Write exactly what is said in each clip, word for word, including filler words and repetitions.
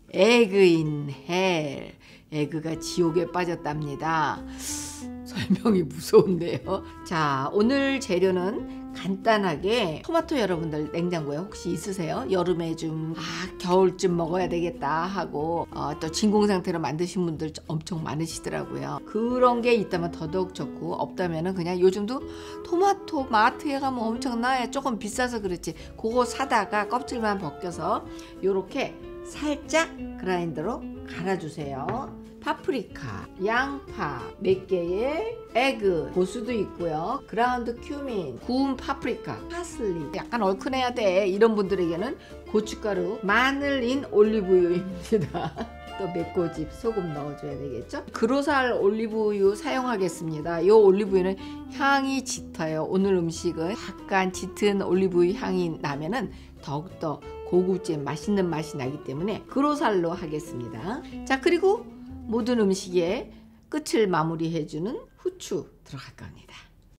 에그인 헬. 에그가 지옥에 빠졌답니다. 설명이 무서운데요. 자, 오늘 재료는 간단하게 토마토 여러분들 냉장고에 혹시 있으세요? 여름에 좀 아, 겨울쯤 먹어야 되겠다 하고 어, 또 진공 상태로 만드신 분들 엄청 많으시더라고요. 그런 게 있다면 더더욱 좋고 없다면 그냥 요즘도 토마토 마트에 가면 엄청나요. 조금 비싸서 그렇지 그거 사다가 껍질만 벗겨서 요렇게 살짝 그라인더로 갈아주세요. 파프리카, 양파 몇 개에 에그, 고수도 있고요. 그라운드 큐민, 구운 파프리카, 파슬리 약간 얼큰해야 돼 이런 분들에게는 고춧가루, 마늘인 올리브유입니다. 또 맵고집 소금 넣어줘야 되겠죠. 그로살 올리브유 사용하겠습니다. 이 올리브유는 향이 짙어요. 오늘 음식은 약간 짙은 올리브유 향이 나면은 더욱더 고급진 맛있는 맛이 나기 때문에 그로살로 하겠습니다. 자, 그리고 모든 음식의 끝을 마무리해주는 후추 들어갈 겁니다.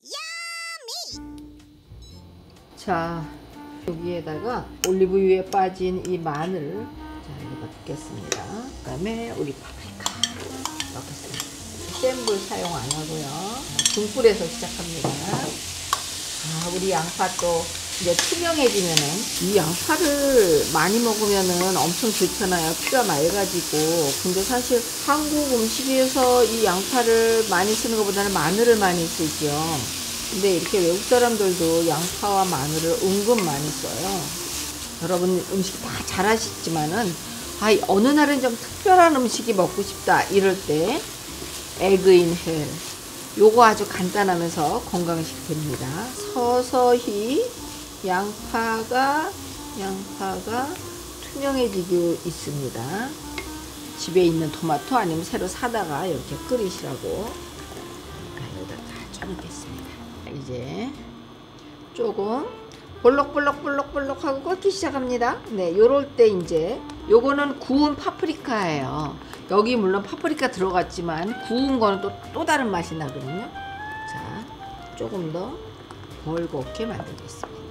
자, 여기에다가 올리브유에 빠진 이 마늘 자, 이거 넣겠습니다. 그 다음에 우리 파프리카 넣겠습니다. 센 불 사용 안 하고요. 중불에서 시작합니다. 아, 우리 양파도 이제 투명해지면은 이 양파를 많이 먹으면은 엄청 좋잖아요. 피가 맑아지고. 근데 사실 한국 음식에서 이 양파를 많이 쓰는 것보다는 마늘을 많이 쓰죠. 근데 이렇게 외국 사람들도 양파와 마늘을 은근 많이 써요. 여러분 음식 다 잘 하시지만은 아, 어느 날은 좀 특별한 음식이 먹고 싶다 이럴 때 에그인 헬 요거 아주 간단하면서 건강식 됩니다. 서서히 양파가 양파가 투명해지고 있습니다. 집에 있는 토마토 아니면 새로 사다가 이렇게 끓이시라고. 여기다가 좀 넣겠습니다. 이제 조금 볼록볼록볼록볼록 하고 끓기 시작합니다. 네, 요럴 때 이제 요거는 구운 파프리카예요. 여기 물론 파프리카 들어갔지만 구운 거는 또, 또 다른 맛이 나거든요. 자, 조금 더 벌겋게 만들겠습니다.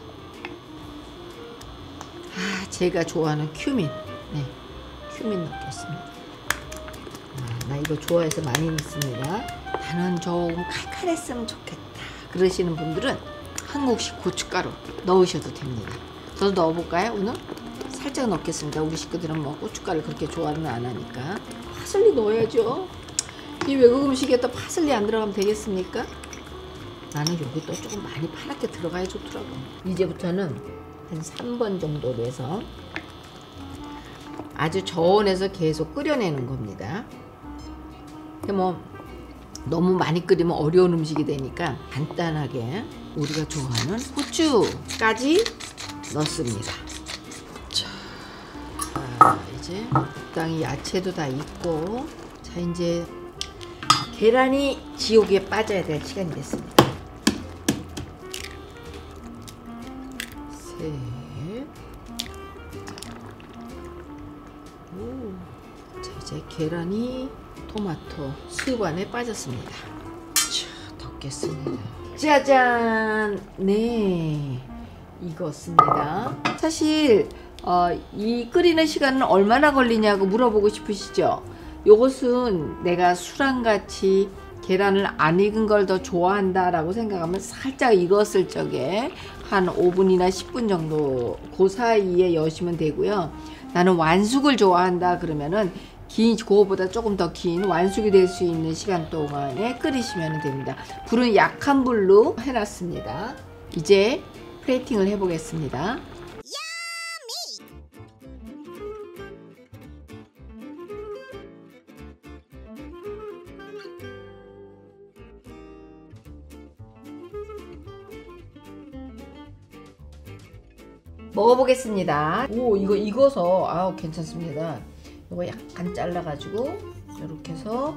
아, 제가 좋아하는 큐민. 네, 큐민 넣겠습니다. 아, 나 이거 좋아해서 많이 넣습니다. 나는 조금 칼칼했으면 좋겠다 그러시는 분들은 한국식 고춧가루 넣으셔도 됩니다. 저도 넣어볼까요? 오늘 살짝 넣겠습니다. 우리 식구들은 뭐 고춧가루 그렇게 좋아는 안 하니까. 파슬리 넣어야죠. 이 외국 음식에 또 파슬리 안 들어가면 되겠습니까? 나는 여기 또 조금 많이 파랗게 들어가야 좋더라고. 이제부터는 한 삼 번 정도로 해서 아주 저온에서 계속 끓여내는 겁니다. 뭐 너무 많이 끓이면 어려운 음식이 되니까 간단하게 우리가 좋아하는 후추까지 넣습니다. 자, 이제 적당히 야채도 다 익고, 자, 이제 계란이 지옥에 빠져야 될 시간이 됐습니다. 셋. 오. 자, 이제 계란이 토마토 수육 안에 빠졌습니다. 자, 덮겠습니다. 짜잔! 네, 익었습니다. 사실 어, 이 끓이는 시간은 얼마나 걸리냐고 물어보고 싶으시죠? 요것은 내가 술안같이 계란을 안 익은 걸 더 좋아한다 라고 생각하면 살짝 익었을 적에 한 오 분이나 십 분 정도 그 사이에 여시면 되고요. 나는 완숙을 좋아한다 그러면은 긴, 그거보다 조금 더 긴 완숙이 될 수 있는 시간 동안에 끓이시면 됩니다. 불은 약한 불로 해놨습니다. 이제 플레이팅을 해보겠습니다. 먹어보겠습니다. 오, 이거 익어서 아우 괜찮습니다. 이거 약간 잘라가지고 이렇게 해서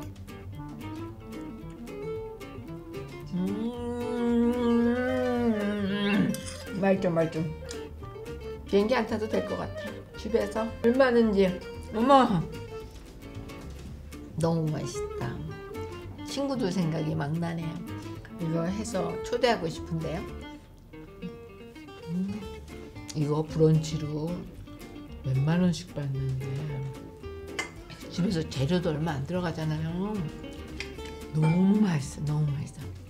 음 맛있죠 맛있죠. 비행기 안 타도 될 것 같아. 집에서 얼마든지. 어머, 너무 맛있다. 친구들 생각이 막 나네요. 이거 해서 초대하고 싶은데요. 음, 이거 브런치로 몇만 원씩 받는데 집에서 재료도 얼마 안 들어가잖아요. 너무 맛있어, 너무 맛있어.